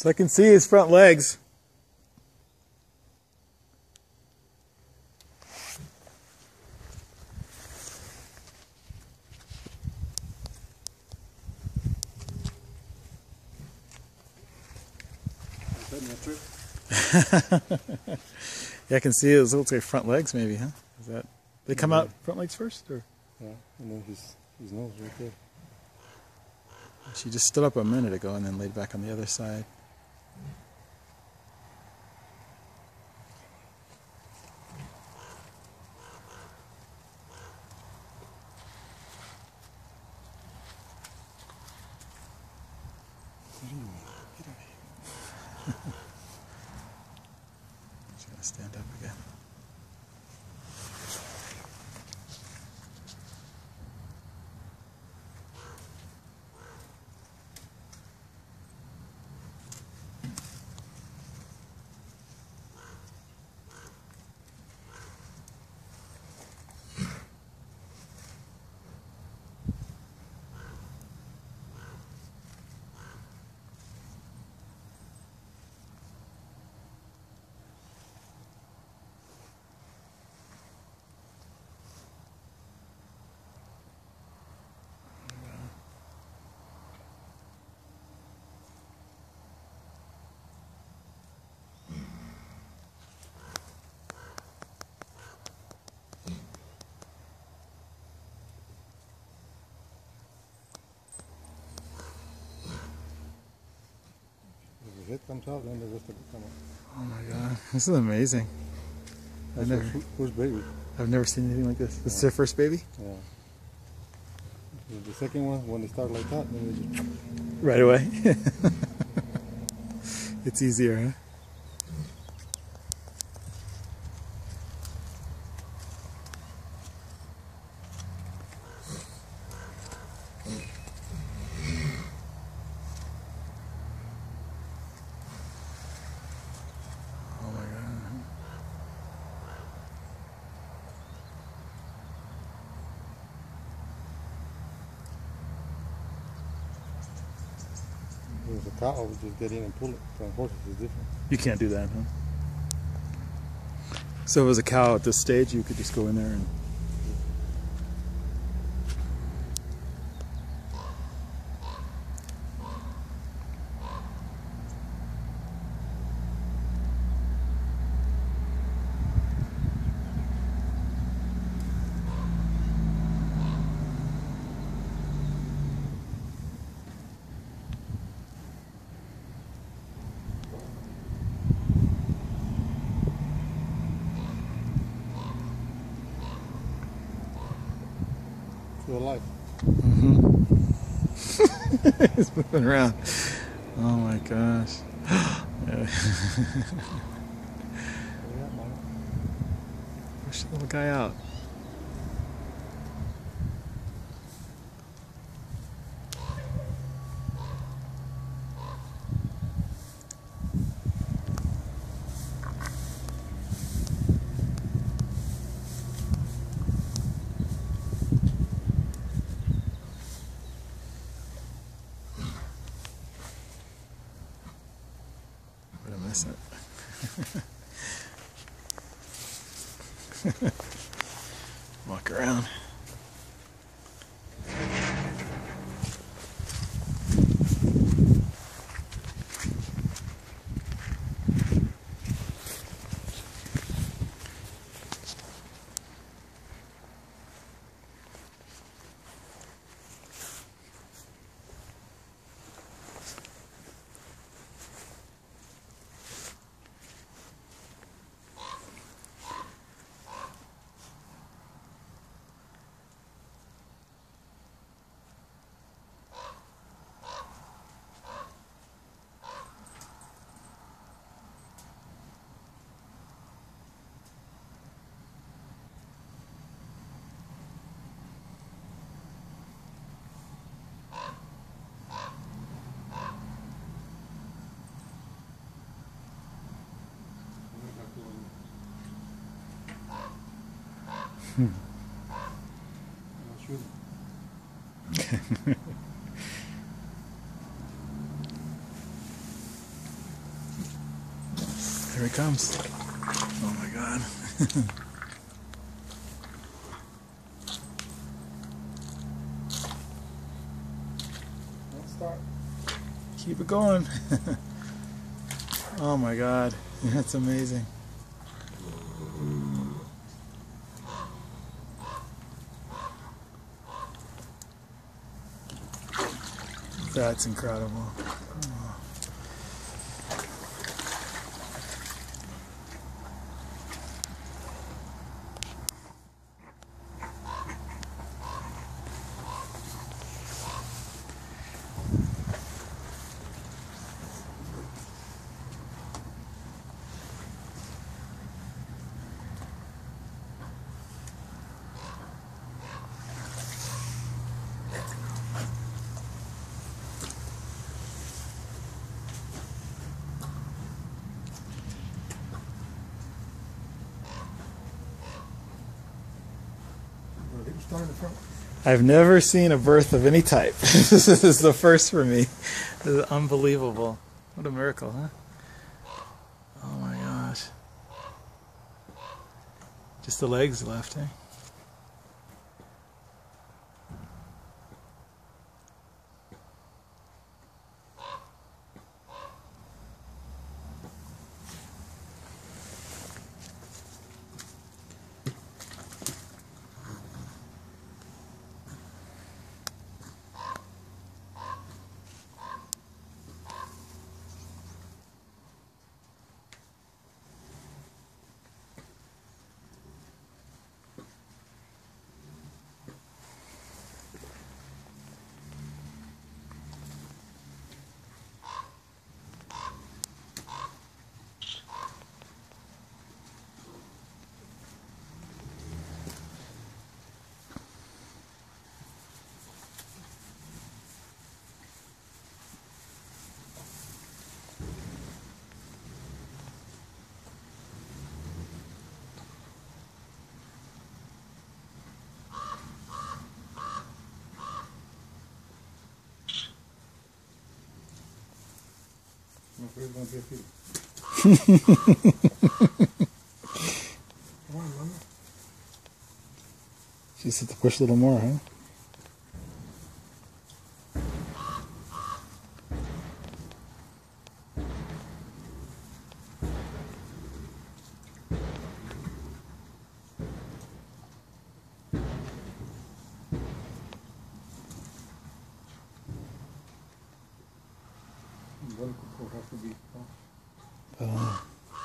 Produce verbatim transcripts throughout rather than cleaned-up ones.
So I can see his front legs. Yeah, I can see it looks like front legs maybe, huh? Is that they come yeah. out front legs first, or? Yeah, and then his his nose right there. She just stood up a minute ago and then laid back on the other side. She's gonna stand up again. The head comes out, then the rest of it comes out. Oh my god, this is amazing. That's I've never, her first baby. I've never seen anything like this. This yeah. is their first baby? Yeah. The second one, when they start like that, then they just... Right away? It's easier, huh? With a cow, we just get in and pull it. From horses is different. You can't do that, huh? So if it was a cow at this stage, you could just go in there and... Still alive. Mm-hmm. It's moving around. Oh my gosh. Push the little guy out. What a mess up. Walk around. Hmm. Here he comes. Oh my God. Let's start. Keep it going. Oh my God. That's amazing. That's incredible. Oh. Start in the front. I've never seen a birth of any type. This is the first for me. This is unbelievable. What a miracle, huh? Oh my gosh. Just the legs left, eh? I'm afraid it's going to be a few. Come on, Mama. She just have to push a little more, huh? One will have to be off. Uh,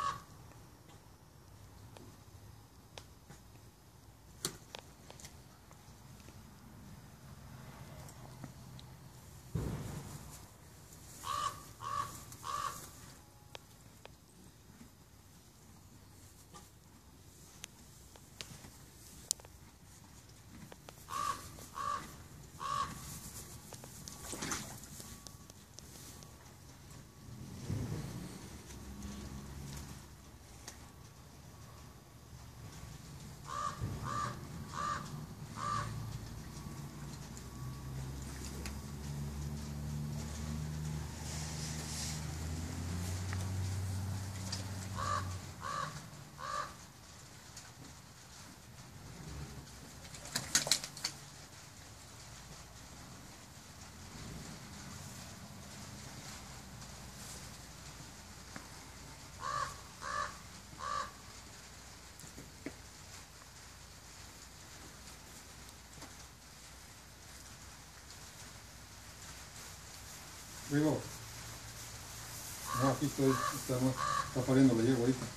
Rigo. No, aquí estoy. Está, está pariendo la yegua ahorita.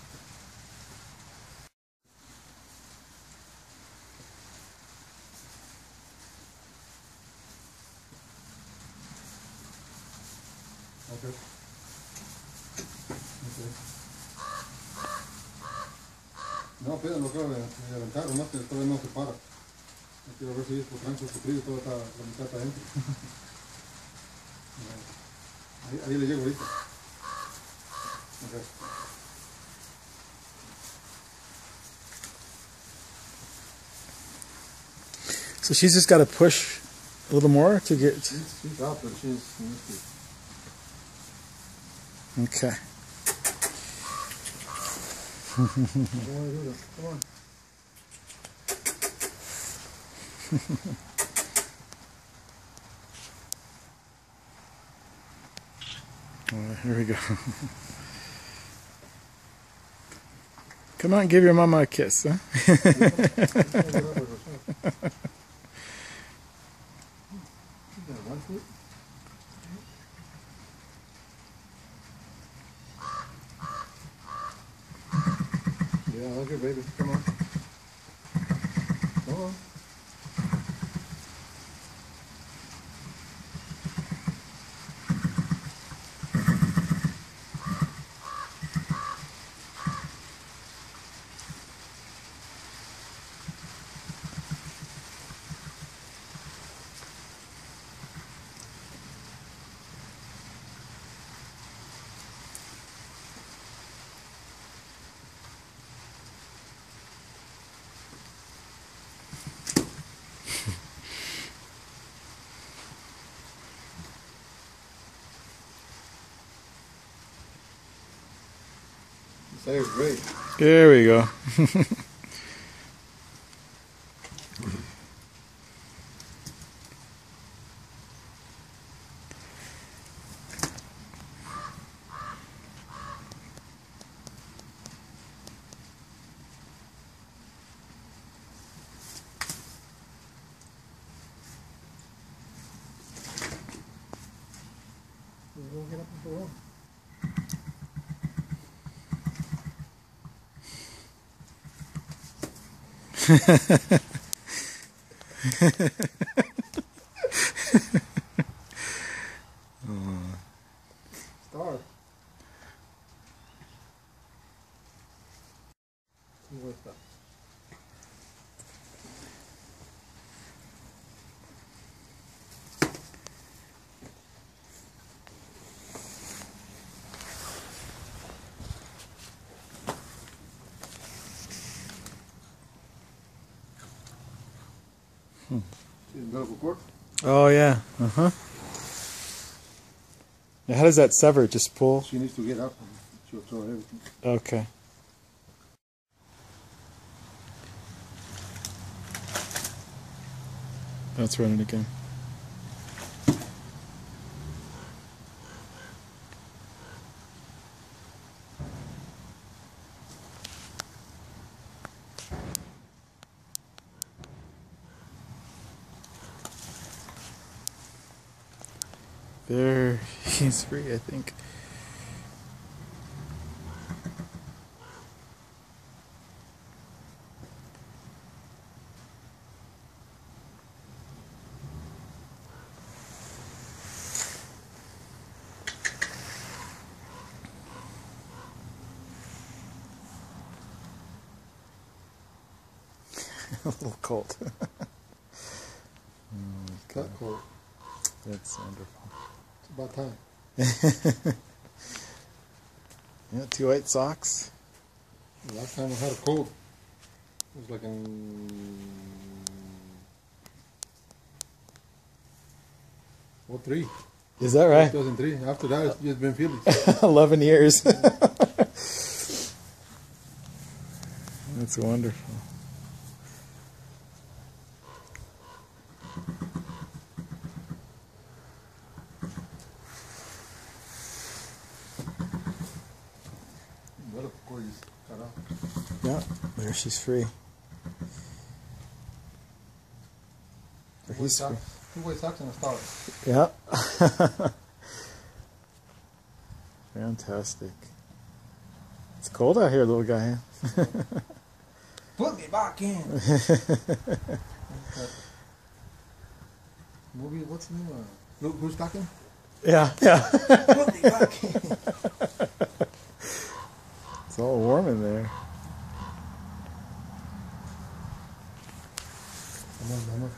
Okay. Okay. No, apenas lo acabo de levantar, nomás que todavía no se para. Quiero ver si es por tranco sufrido y toda esta, la mitad está adentro. Ahí, ahí le llego ahorita. Okay. so she's just got to push a little more to get... She's, she's out, but she's... Okay. want to do that. Come on. Well, here we go. Come on, give your mama a kiss, huh? Yeah, okay, baby. Come on. Come on. That is great. There we go. We'll get up and go on. Star. What's that? Hmm. Umbilical cord? Oh yeah. Uh huh. Now, how does that sever? Just pull? She needs to get up and she'll throw everything. Okay. That's running again. There, he's free, I think. A little Colt. Oh, That cord. that's wonderful. It's about time. Yeah, two white socks. The last time I had a Colt, it was like in oh three. Is that right? two thousand three. After that, it's just been Phillies. Eleven years. That's wonderful. Umbilical cord is cut off. Yeah, there she's free. Two He's white free. socks, two white socks and a star. Yeah. Fantastic. It's cold out here, little guy. Put me back in. Movie, what's the name? Uh, Look Who's Talking? Yeah, yeah. Put me back in. It's all warm in there. Come on, Mama.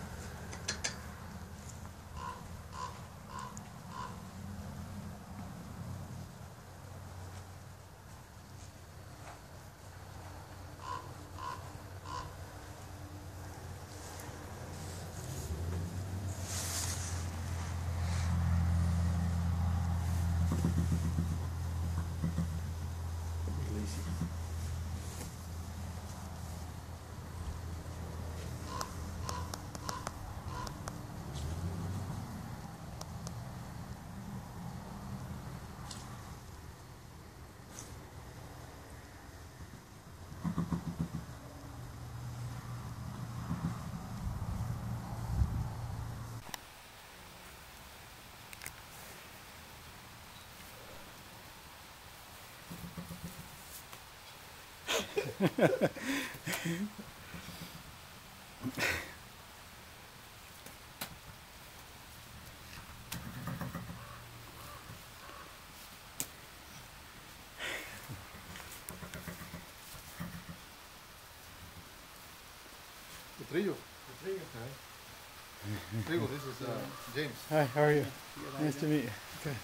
The trillo. The trillo. Trillo, this is uh, James. Hi, how are you? Nice to meet you. Okay.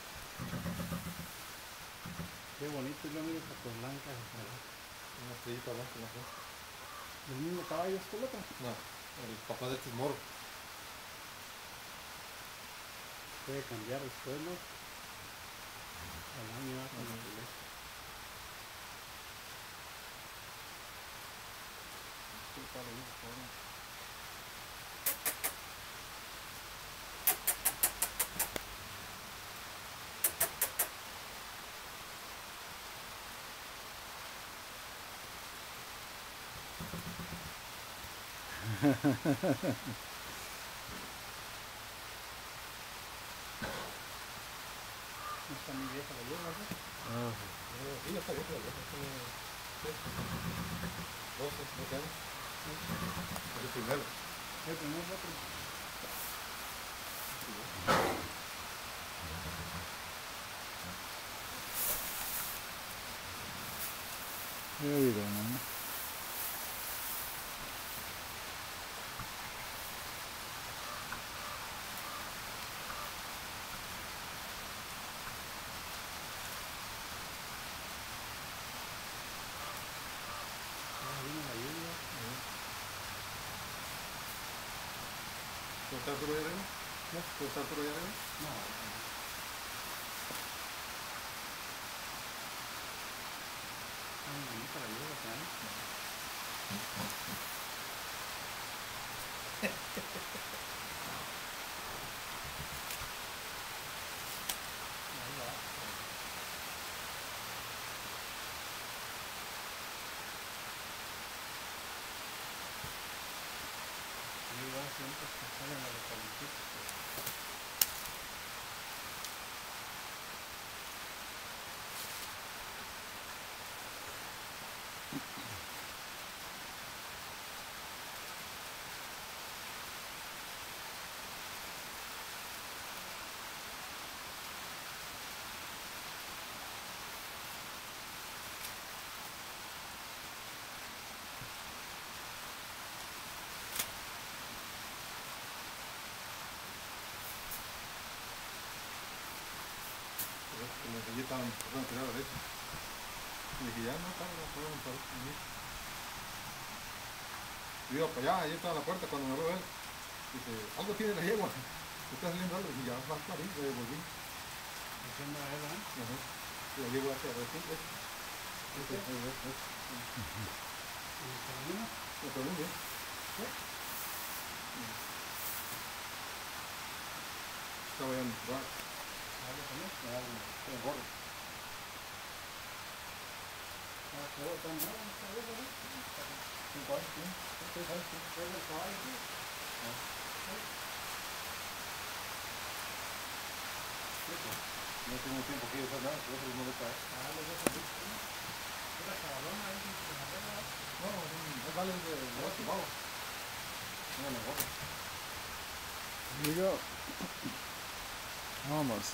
Qué bonito, yo miro Pato Blanca. Una estrellita blanca, no sé. ¿El mismo caballo es que el otro? No, el papá de este es moro. Puede cambiar el suelo al año con la iglesia. No está muy vieja la hierba, ¿no? Oh. Sí, ya está vieja la vieja. Tiene doce, doce años. Es el primero. El primer otro. There we go, man. ¿Puedo estar por allá arriba? ¿No? ¿Puedo estar por allá arriba? No. Muy bonita la hierba, ¿sabes? Ahí va. Ahí va siempre que salen a los políticos. Como que ya estaban tratando de tirar a la derecha. Y dije, ya no, están, no pueden parar. Yo iba para allá, ahí estaba la puerta cuando me veo él. Dice, algo tiene la yegua. Está saliendo algo. Y ya va a estar ahí, me devolví. Haciendo a él, ¿eh? Ajá. Y la yegua hacia arriba. ¿Sí? ¿Este? ¿Este? ¿Este? ¿Y el camino? ¿Lo tenemos bien? ¿Sí? Estaba ya en el bar. ¿Algo también? Está gordo. Ah, pero tan malo, está bien, ¿no? Cinco años, ¿sí? Seis años, sí. ¿Es el caballo, sí? No tengo tiempo que ir a hacer nada, por eso no le cae. Ah, los dos son sí. ¿Es la cabalona ahí en la regla? No, es vale de negocio, vamos. No, negocio. Here you go. Almost.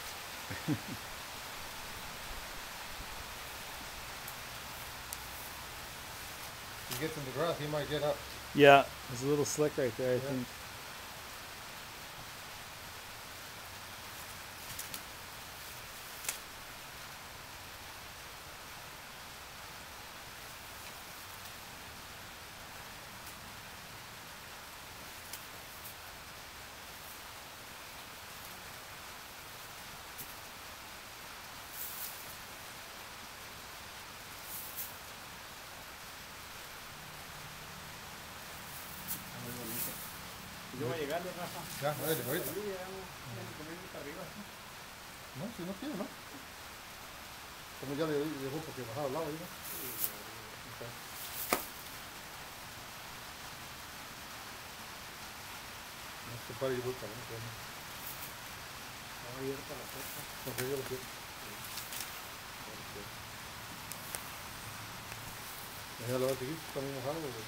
He gets in the grass, he might get up. Yeah, there's a little slick right there, I Yeah. think. Yo voy a llegarle, Rafa. Ya, dale, ahorita. Sí, llegamos para arriba. No, si no quiere, ¿no? Como ya le llegó porque bajaba al lado ahí, ¿no? Okay. No se para y vuelta, ¿no? Estaba abierta la puerta. No sé, yo lo quiero. Ya lo va a seguir, está muy mojado. Pues,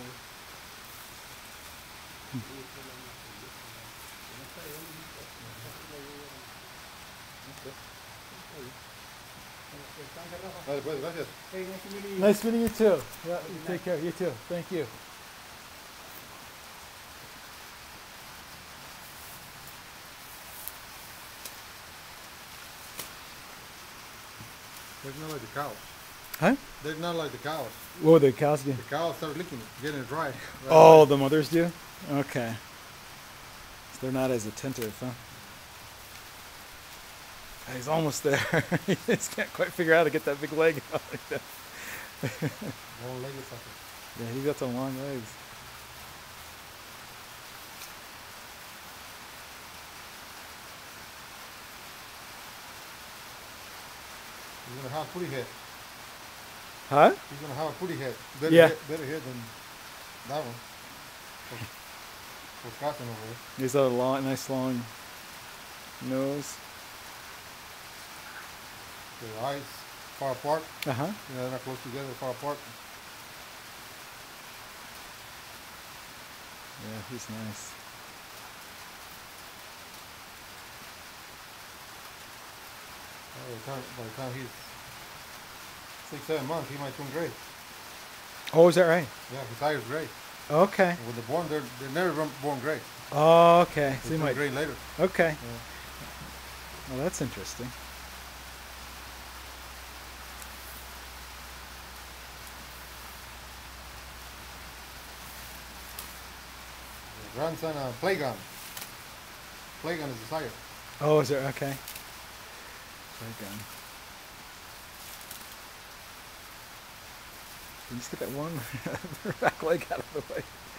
vale, pues, gracias. Hey, nice to meet you. Nice meeting you too. Yeah, you take care. You too. Thank you. They're not like the cows. Huh? They're not like the cows. What the cows do? The cows start licking it, getting it dry. Right Oh, away. the mothers do? Okay. So they're not as attentive, huh? He's almost there. He just can't quite figure out how to get that big leg out like that. Long leg or something. Yeah, he's got some long legs. He's gonna have a pretty head. Huh? He's gonna have a pretty head. Better Yeah. head, better head than that one. For, for crossing over there. He's got a long, nice long nose. The eyes far apart. Uh huh. You know, they're not close together, far apart. Yeah, he's nice. By the time, by the time he's six, seven months, he might turn gray. Oh, is that right? Yeah, his eye is gray. Okay. And when they're born, they're, they're never born- born gray. Oh, okay. They So he turn might. gray later. Okay. Yeah. Well, that's interesting. The grandson, uh, Plagon. Plagon is the sire. Oh, is there? Okay. Very good. Can you just get that one back leg out of the way?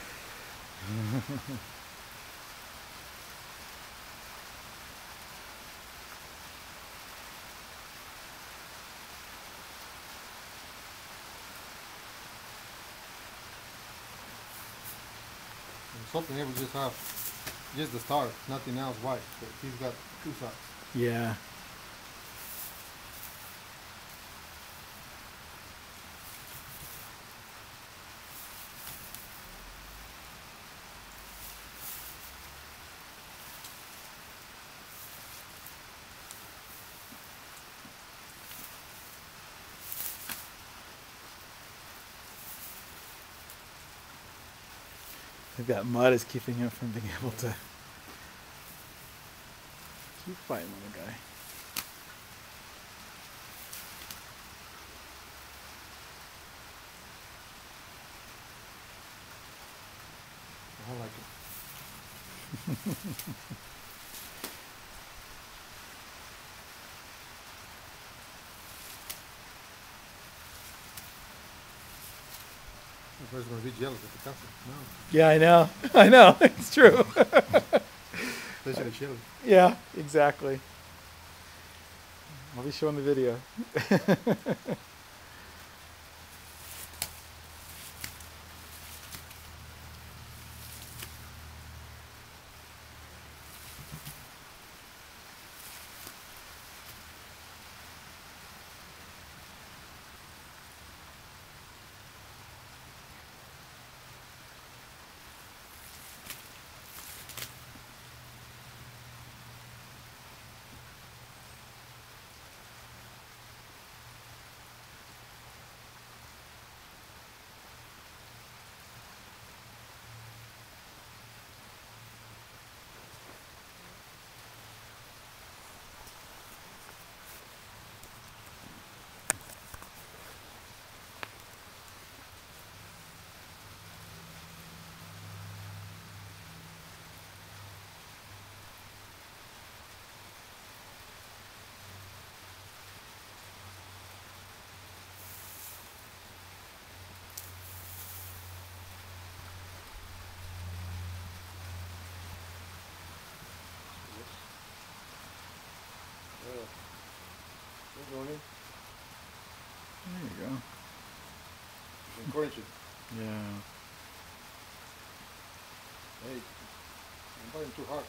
And something able to just have just the star, nothing else white. But he's got two sides. Yeah. I think that mud is keeping him from being able to keep fighting with the guy. I like it. The first gonna be jealous of the castle. No, Yeah, I know. I know. It's true. especially chili. Yeah, exactly. I'll be showing the video. Good morning. There you go. Encourage it. Yeah. Hey, I'm biting too hard.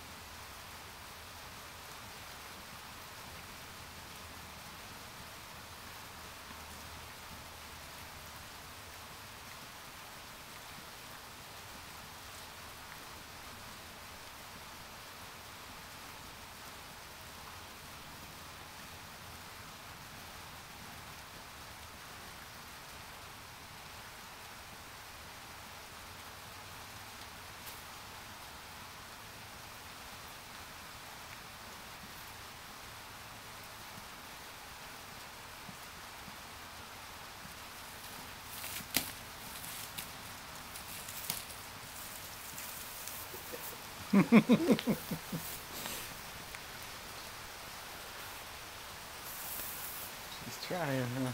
She's trying, huh?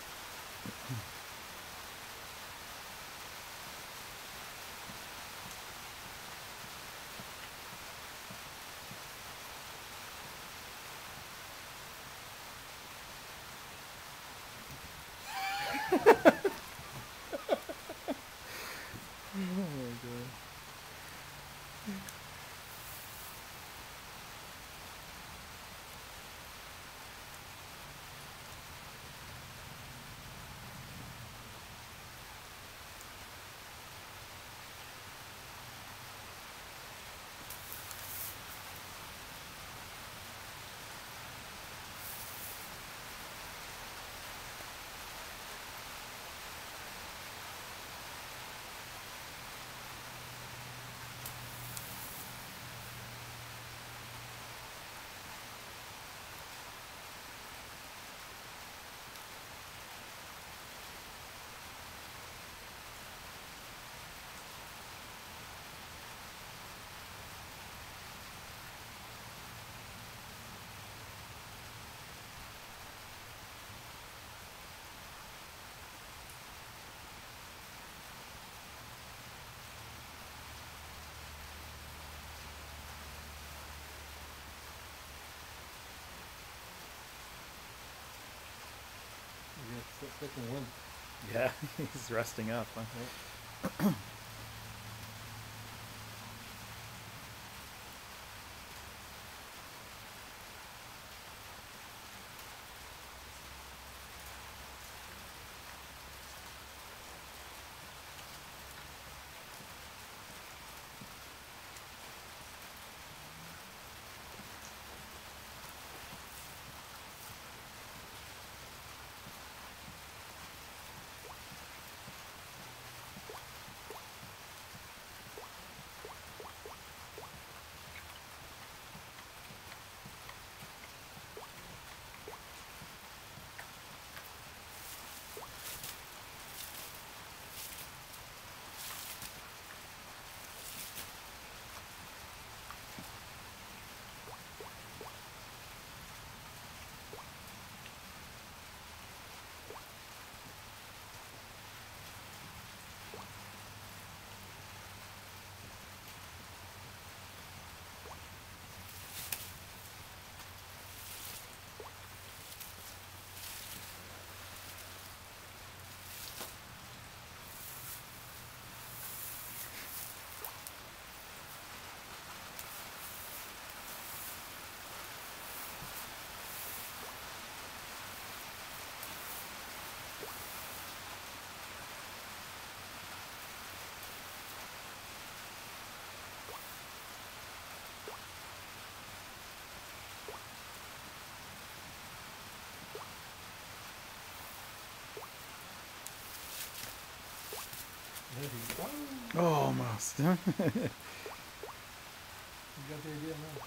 Oh my god. Yeah, second one. Yeah, he's resting up, huh? Yeah. There you go. Oh, almost. You got the idea now.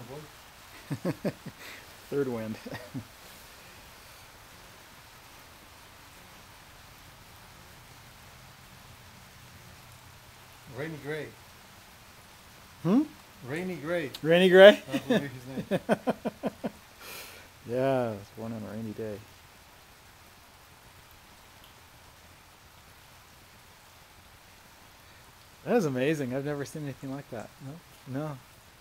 boy. Third wind. Rainy Gray. Hmm? Rainy Gray. Rainy Gray? That's what his name. Yeah, I was born on a rainy day. That is amazing. I've never seen anything like that. No? No.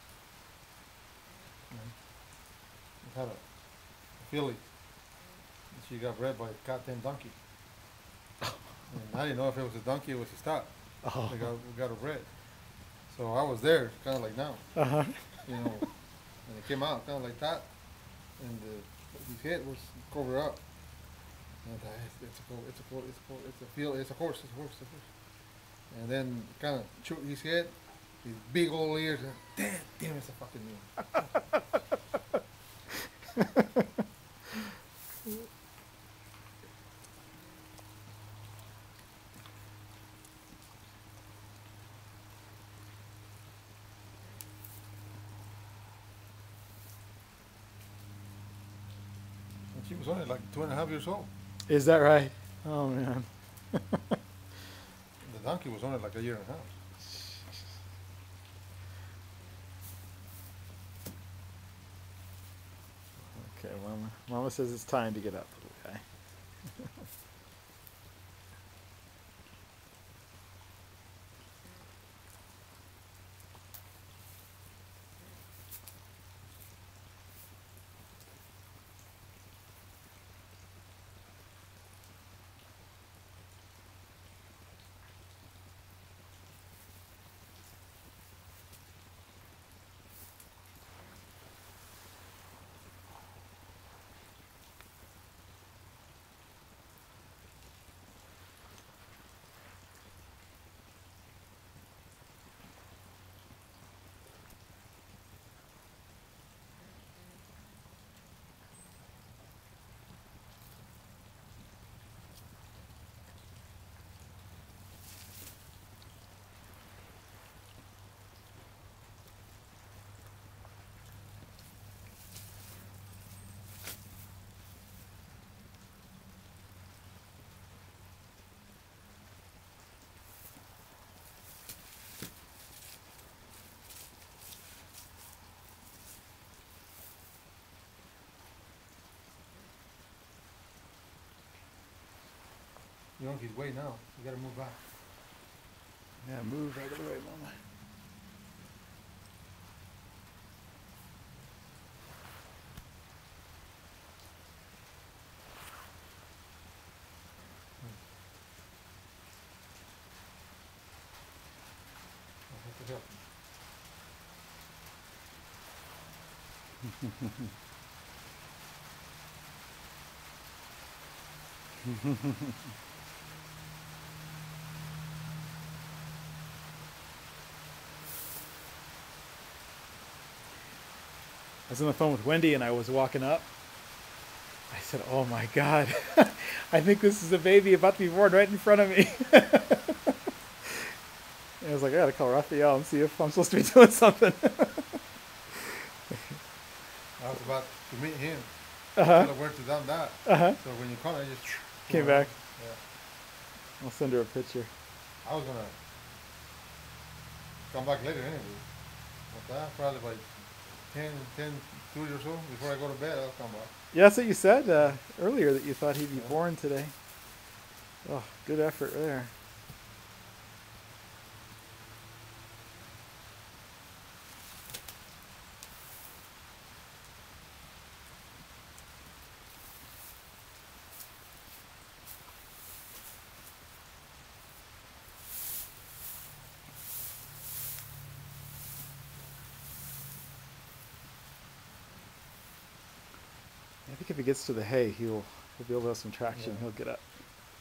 We had a, a filly. She got bred by a goddamn donkey. And I didn't know if it was a donkey or it was a stock. Oh. We got, we got her bred. So I was there, kind of like now. Uh-huh. You know, and it came out kind of like that. And uh, his head was covered up. And I thought, it's, it's a colt, it's a colt, it's a colt, it's a field, it's a horse, it's a horse, it's a horse. And then kind of shook his head, his big old ears, and damn, damn, it's a fucking mule. And she was only like two and a half years old. Is that right? Oh, man. The donkey was only like a year and a half. Okay, Mama. Mama says it's time to get up. Okay. You're on his way now. You gotta move back. Yeah, move right away, Mama. I have to help him. I was on the phone with Wendy and I was walking up. I said, oh my God, I think this is a baby about to be born right in front of me. And I was like, I gotta call Rafael and see if I'm supposed to be doing something. I was about to meet him. Uh-huh. Tell her where to down that. Uh-huh. So when you call her, I just Came back. Yeah. I'll send her a picture. I was gonna come back later anyway. But that probably by ten, ten, two or so before I go to bed, I'll come back. Yeah, that's what you said uh, earlier, that you thought he'd be yeah. born today. Oh, good effort there. I think if he gets to the hay, he'll he'll be able to have some traction. Yeah. He'll get up.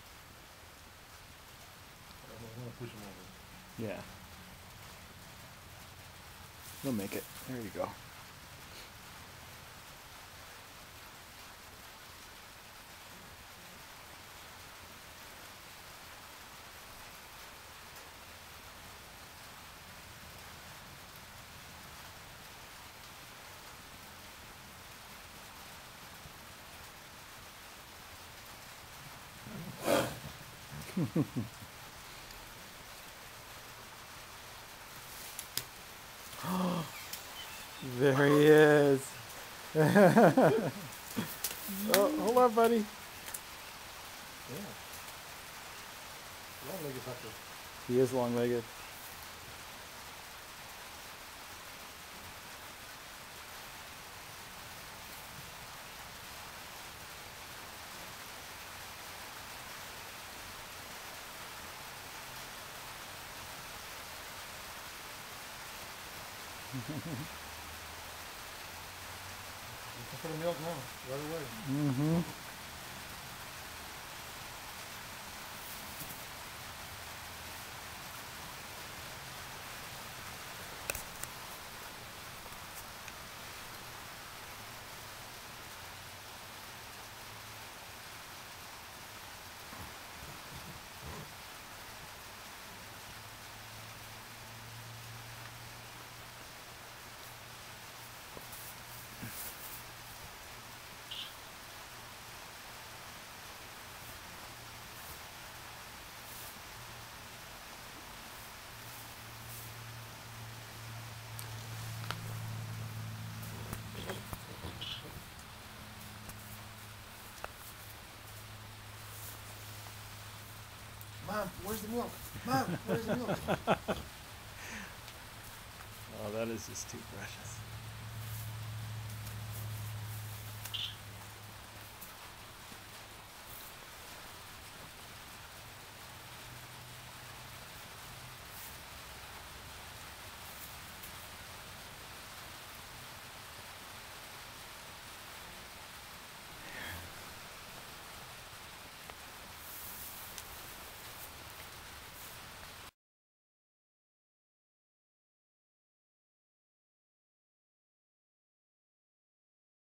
I'm gonna push him over. Yeah. He'll make it. There you go. There he is. Oh, hold on, buddy. Yeah. Long-legged sucker. He is long-legged. Looking for the milk now, right away. Mm-hmm. Mom, where's the milk? Mom, where's the milk? Oh, that is just too precious.